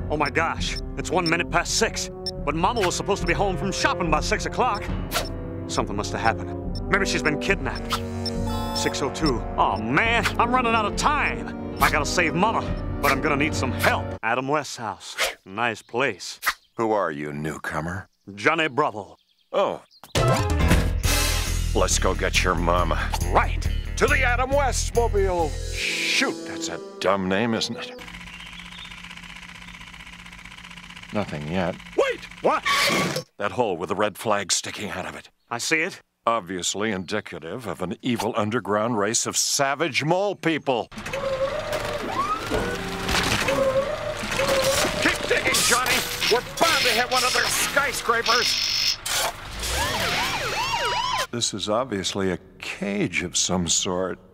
Oh my gosh, it's 1 minute past 6. But Mama was supposed to be home from shopping by 6 o'clock. Something must have happened. Maybe she's been kidnapped. 6:02. Oh man, I'm running out of time. I gotta save Mama, but I'm gonna need some help. Adam West's house. Nice place. Who are you, newcomer? Johnny Bravo. Oh. Let's go get your mama. Right. To the Adam West mobile. Shoot, that's a dumb name, isn't it? Nothing yet. Wait, what? That hole with the red flag sticking out of it. I see it. Obviously indicative of an evil underground race of savage mole people. Keep digging, Johnny. We're bound to hit one of their skyscrapers. This is obviously a cage of some sort.